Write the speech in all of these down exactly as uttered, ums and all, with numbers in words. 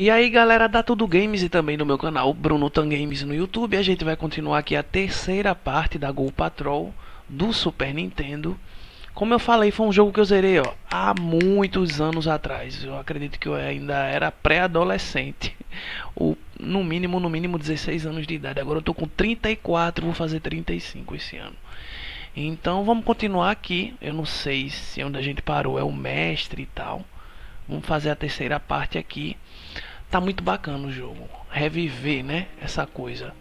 E aí galera da Tudo Games e também no meu canal Bruno Tan Games no YouTube, a gente vai continuar aqui a terceira parte da Gol Patrol do Super Nintendo. Como eu falei, foi um jogo que eu zerei ó, há muitos anos atrás. Eu acredito que eu ainda era pré-adolescente, ou no mínimo, no mínimo dezesseis anos de idade. Agora eu tô com trinta e quatro, vou fazer trinta e cinco esse ano. Então vamos continuar aqui. Eu não sei se onde a gente parou é o mestre e tal. Vamos fazer a terceira parte aqui. Tá muito bacana o jogo. Reviver, né? Essa coisa.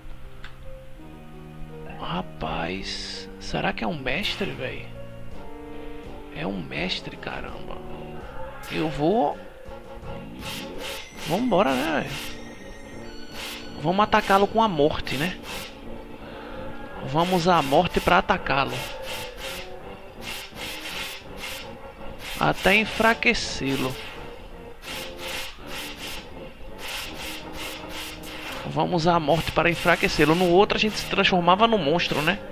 Rapaz, será que é um mestre, velho? É um mestre, caramba. Eu vou... Vambora, né, velho? Vamos atacá-lo com a morte, né? Vamos usar a morte pra atacá-lo. Até enfraquecê-lo. Vamos usar a morte para enfraquecê-lo. No outro a gente se transformava no monstro, né?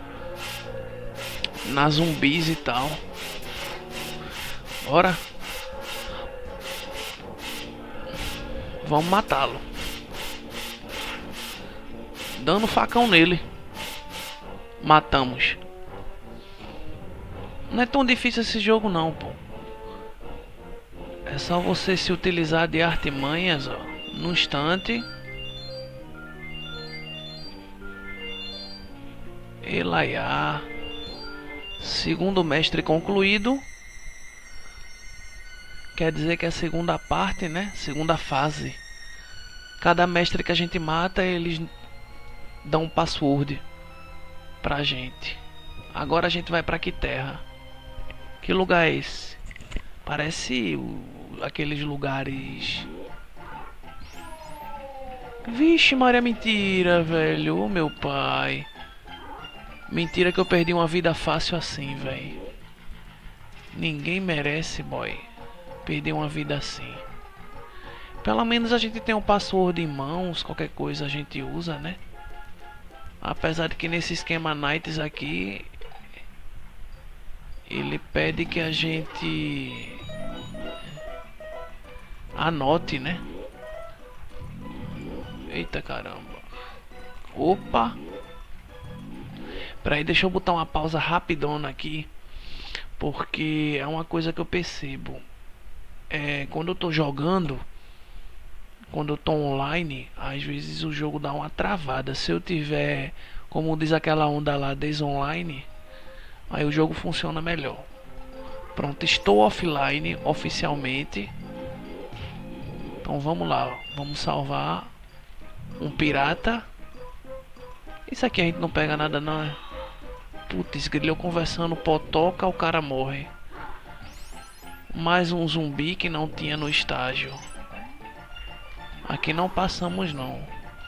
Na zumbis e tal. Bora. Vamos matá-lo. Dando facão nele. Matamos. Não é tão difícil esse jogo não, pô. É só você se utilizar de artimanhas, ó. No instante. Elaiá. Segundo mestre concluído. Quer dizer que é a segunda parte, né? Segunda fase. Cada mestre que a gente mata, eles dão um password pra gente. Agora a gente vai pra que terra? Que lugar é esse? Parece o, aqueles lugares... Vixe, Maria, mentira, velho. Ô, meu pai. Mentira que eu perdi uma vida fácil assim, velho. Ninguém merece, boy, perder uma vida assim. Pelo menos a gente tem um password em mãos. Qualquer coisa a gente usa, né? Apesar de que nesse esquema Nights aqui, ele pede que a gente anote, né? Eita caramba. Opa. Peraí, deixa eu botar uma pausa rapidona aqui. Porque é uma coisa que eu percebo. É, quando eu tô jogando, quando eu tô online, às vezes o jogo dá uma travada. Se eu tiver, como diz aquela onda lá, desonline, aí o jogo funciona melhor. Pronto, estou offline oficialmente. Então vamos lá, vamos salvar um pirata. Isso aqui a gente não pega nada não, é? Putz, grilhou conversando, potoca, o cara morre. Mais um zumbi que não tinha no estágio. Aqui não passamos não.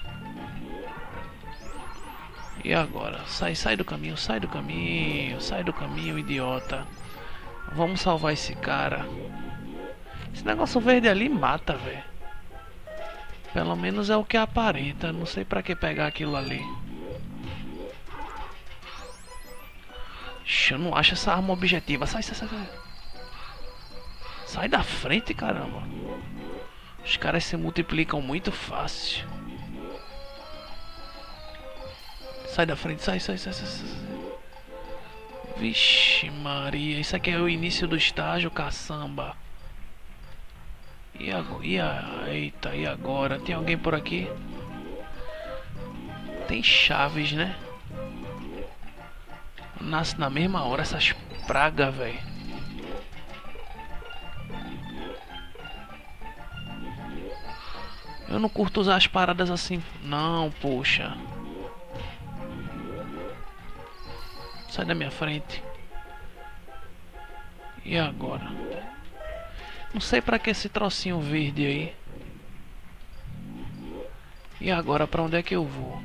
E agora? Sai, sai do caminho, sai do caminho, sai do caminho, idiota. Vamos salvar esse cara. Esse negócio verde ali mata, velho. Pelo menos é o que aparenta. Não sei pra que pegar aquilo ali. Eu não acho essa arma objetiva. Sai, sai, sai, sai. Sai da frente, caramba. Os caras se multiplicam muito fácil. Sai da frente, sai, sai, sai, sai, sai. Vixe Maria, isso aqui é o início do estágio, caçamba. E agora? E a... Eita, e agora? Tem alguém por aqui? Tem chaves, né? Nasce na mesma hora essas pragas, velho. Eu não curto usar as paradas assim. Não, poxa. Sai da minha frente. E agora? Não sei pra que esse trocinho verde aí. E agora pra onde é que eu vou?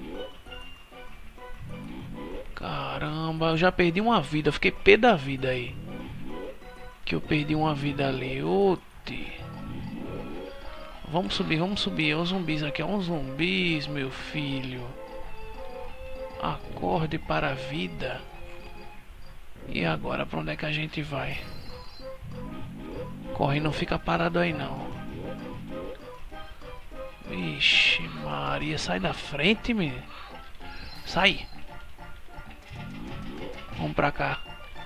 Caramba, eu já perdi uma vida. Eu fiquei pé da vida aí. Que eu perdi uma vida ali. Oti. Vamos subir, vamos subir. É os zumbis aqui. É uns zumbis, meu filho. Acorde para a vida. E agora, pra onde é que a gente vai? Corre, não fica parado aí não. Ixi, Maria, sai da frente, menino. Sai. Vamos pra cá.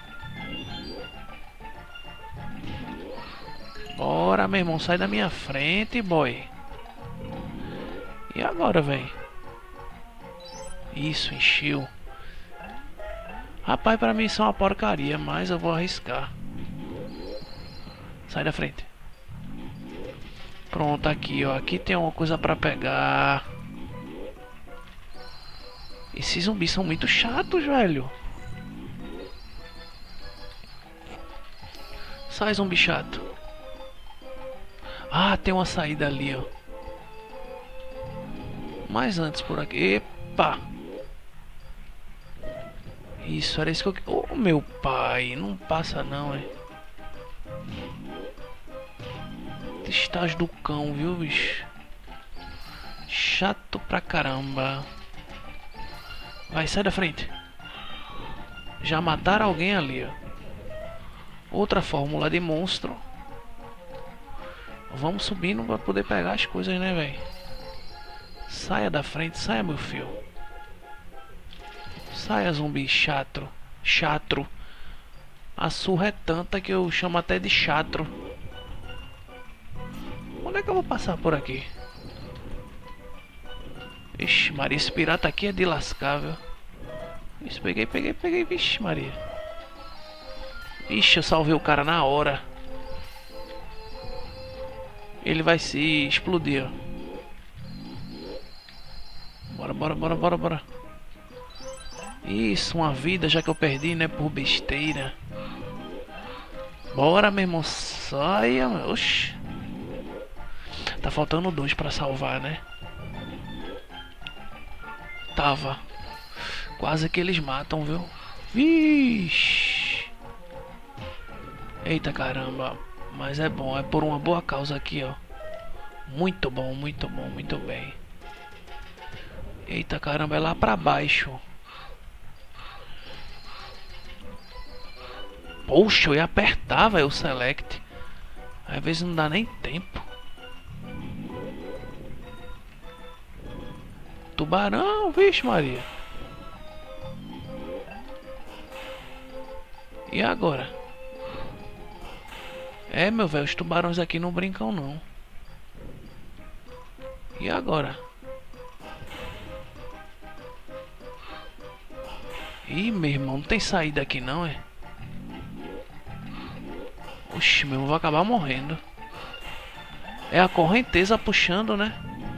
Bora, meu irmão, sai da minha frente, boy. E agora, velho? Isso, encheu. Rapaz, pra mim isso é uma porcaria, mas eu vou arriscar. Sai da frente. Pronto, aqui, ó. Aqui tem uma coisa pra pegar. Esses zumbis são muito chatos, velho. Sai, zumbi chato. Ah, tem uma saída ali, ó. Mas antes por aqui. Epa! Isso, era isso que eu... Oh, meu pai, não passa não, é. Estágio do cão, viu, bicho? Chato pra caramba. Vai, sai da frente. Já mataram alguém ali, ó. Outra fórmula de monstro. Vamos subindo pra poder pegar as coisas, né, velho? Saia da frente, saia, meu filho. Saia, zumbi chato. Chatro. A surra é tanta que eu chamo até de chatro. Onde é que eu vou passar por aqui? Ixi, Maria, esse pirata aqui é de lascar, viu? Isso, peguei, peguei, peguei. Vixe, Maria. Ixi, eu salvei o cara na hora. Ele vai se explodir, ó. Bora, bora, bora, bora, bora. Isso, uma vida já que eu perdi, né? Por besteira. Bora, meu irmão. Saia, meu. Oxi. Tá faltando dois pra salvar, né? Tava. Quase que eles matam, viu? Vixe. Eita caramba. Mas é bom, é por uma boa causa aqui, ó. Muito bom, muito bom, muito bem. Eita caramba, é lá pra baixo. Poxa, eu ia apertar, velho, o select. Às vezes não dá nem tempo. Tubarão, vixe Maria. E agora? É, meu velho, os tubarões aqui não brincam não. E agora? Ih, meu irmão, não tem saída aqui não, é? Oxi, meu irmão, vou acabar morrendo. É a correnteza puxando, né?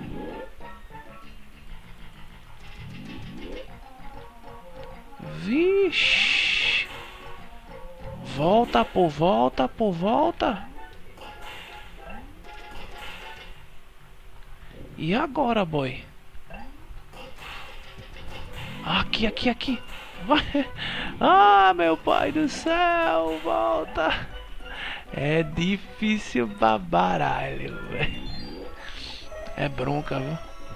Vixe. Volta, pô, volta, pô, volta. E agora, boy? Aqui, aqui, aqui. Vai. Ah, meu pai do céu, volta. É difícil pra baralho, velho. É bronca, viu?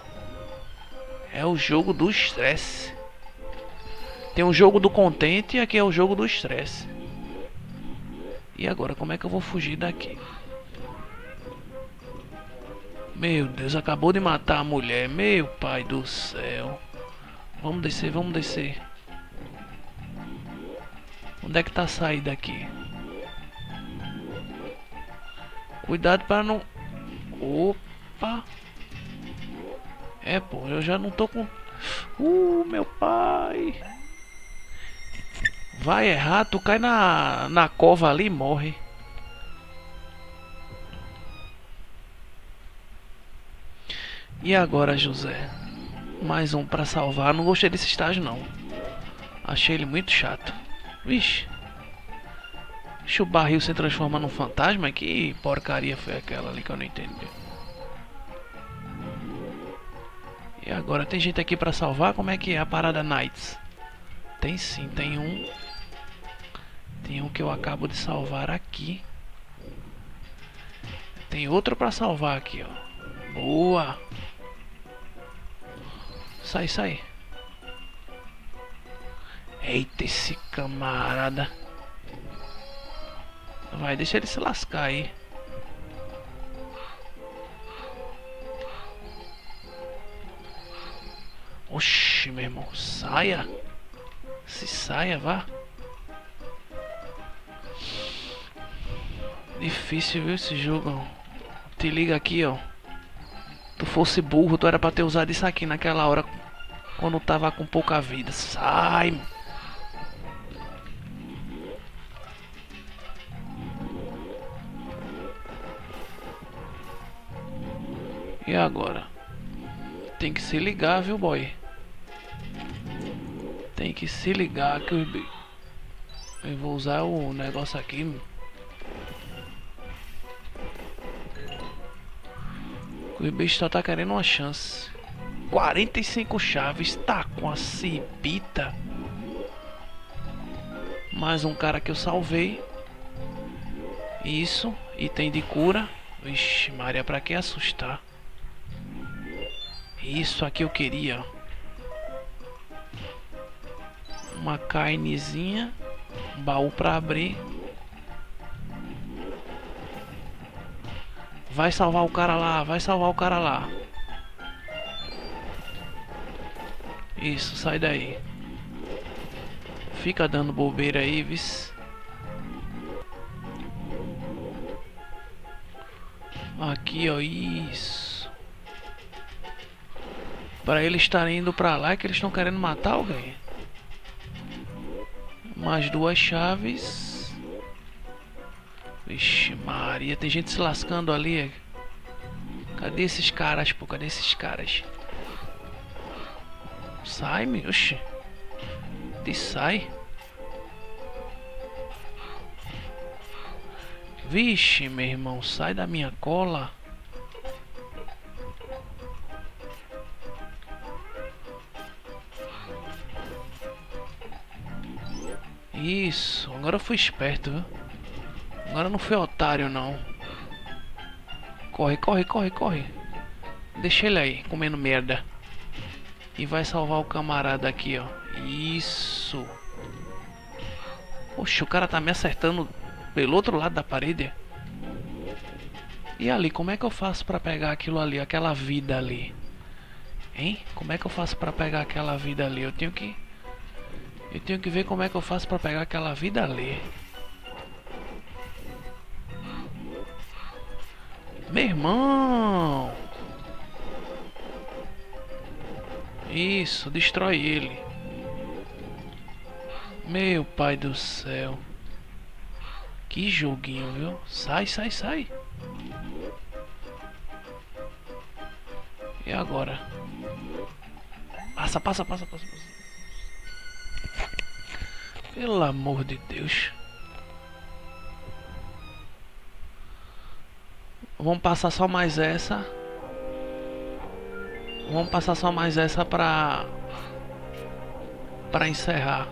É o jogo do estresse. Tem um jogo do contente e aqui é o jogo do estresse. E agora, como é que eu vou fugir daqui? Meu Deus, acabou de matar a mulher. Meu pai do céu. Vamos descer, vamos descer. Onde é que tá a saída aqui? Cuidado para não... Opa. É, pô, eu já não tô com... Uh, meu pai. Vai errar, tu cai na, na cova ali e morre. E agora, José? Mais um pra salvar. Não gostei desse estágio, não. Achei ele muito chato. Vixe. Deixa o barril se transforma num fantasma. Que porcaria foi aquela ali que eu não entendi. E agora, tem gente aqui pra salvar? Como é que é a parada Knights? Tem sim, tem um. Tem um que eu acabo de salvar aqui. Tem outro pra salvar aqui, ó. Boa. Sai, sai. Eita, esse camarada. Vai, deixa ele se lascar aí. Oxi, meu irmão. Saia. Se saia, vá. Difícil, viu, esse jogo, ó. Te liga aqui, ó. Tu fosse burro, tu era pra ter usado isso aqui naquela hora, quando tava com pouca vida. Sai. E agora? Tem que se ligar, viu, boy? Tem que se ligar que eu, eu vou usar o negócio aqui. O bicho só tá querendo uma chance. quarenta e cinco chaves, tá com a cibita. Mais um cara que eu salvei. Isso, item de cura. Vixe, Maria, pra que assustar? Isso aqui eu queria. Uma carnezinha. Um baú pra abrir. Vai salvar o cara lá, vai salvar o cara lá. Isso, sai daí. Fica dando bobeira aí, vis. Aqui, ó, isso. Para eles estarem indo pra lá, é que eles estão querendo matar alguém. Mais duas chaves. Vixe Maria, tem gente se lascando ali. Cadê esses caras, pô? Cadê esses caras? Sai, meu. Oxi. Te sai. Vixe, meu irmão, sai da minha cola. Isso, agora eu fui esperto, viu? Agora não fui otário, não. Corre, corre, corre, corre. Deixa ele aí, comendo merda. E vai salvar o camarada aqui, ó. Isso. Oxe, o cara tá me acertando pelo outro lado da parede. E ali, como é que eu faço pra pegar aquilo ali, aquela vida ali? Hein? Como é que eu faço pra pegar aquela vida ali? Eu tenho que... Eu tenho que ver como é que eu faço pra pegar aquela vida ali. Meu irmão! Isso, destrói ele. Meu pai do céu. Que joguinho, viu? Sai, sai, sai. E agora? Passa, passa, passa, passa, passa. Pelo amor de Deus. Vamos passar só mais essa. Vamos passar só mais essa pra... Pra encerrar.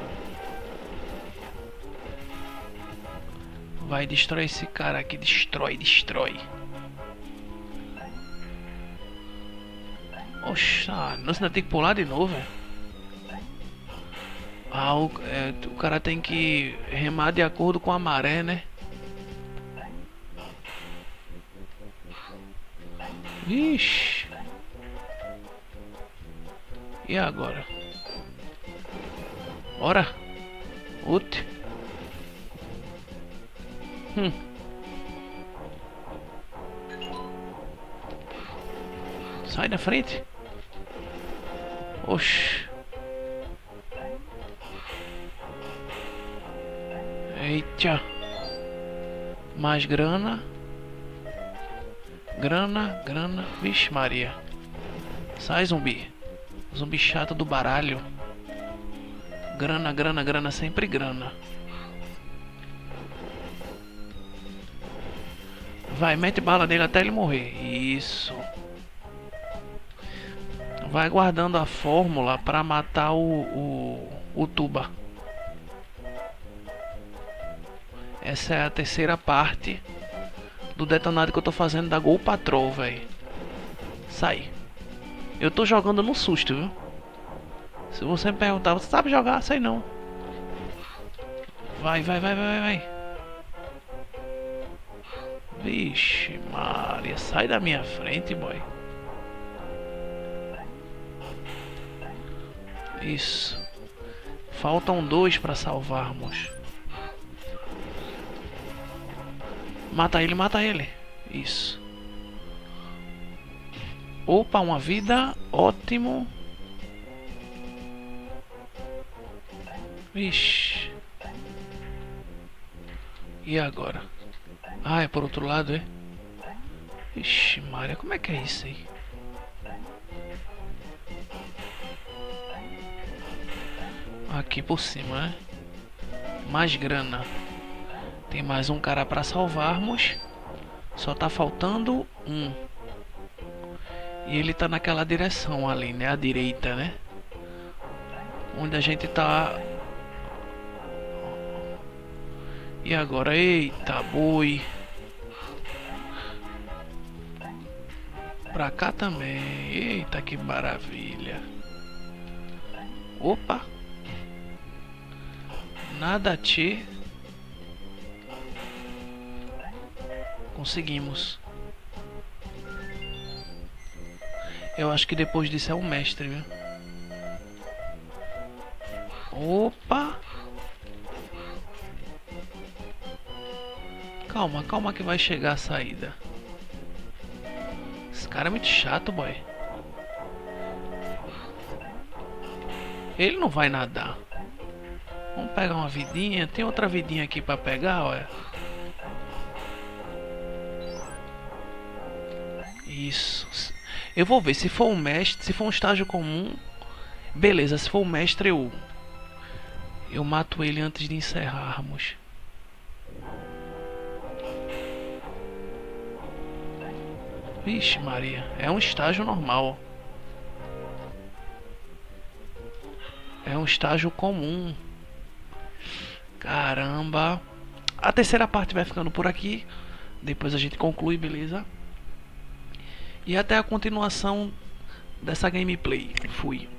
Vai, destrói esse cara aqui. Destrói, destrói. Oxa, nossa, ainda tem que pular de novo, velho. Ah, o, é, o cara tem que remar de acordo com a maré, né? Ixi. E agora? Bora. Ute. Hum. Sai da frente. Oxi. Eita. Mais grana. Grana, grana. Vixe Maria. Sai, zumbi. Zumbi chato do baralho. Grana, grana, grana. Sempre grana. Vai, mete bala nele até ele morrer. Isso. Vai guardando a fórmula pra matar o, o, o Tuba. Essa é a terceira parte do detonado que eu tô fazendo da Gol Patrol, velho. Sai. Eu tô jogando no susto, viu? Se você me perguntar, você sabe jogar? Sei não. Vai, vai, vai, vai, vai. Vixe, Maria, sai da minha frente, boy. Isso. Faltam dois para salvarmos. Mata ele, mata ele. Isso. Opa, uma vida. Ótimo. Ixi. E agora? Ah, é por outro lado, é? Ixi, Maria, como é que é isso aí? Aqui por cima, né? Mais grana. Tem mais um cara para salvarmos. Só tá faltando um. E ele tá naquela direção ali, né? À direita, né? Onde a gente tá. E agora? Eita, boi. Pra cá também. Eita, que maravilha. Opa. Nada te. Conseguimos. Eu acho que depois disso é o mestre, viu? Opa. Calma, calma que vai chegar a saída. Esse cara é muito chato, boy. Ele não vai nadar. Vamos pegar uma vidinha. Tem outra vidinha aqui pra pegar, olha. Isso. Eu vou ver se for um mestre, se for um estágio comum. Beleza, se for um mestre eu eu mato ele antes de encerrarmos. Vixe Maria, é um estágio normal. É um estágio comum. Caramba. A terceira parte vai ficando por aqui. Depois a gente conclui, beleza? E até a continuação dessa gameplay. Fui.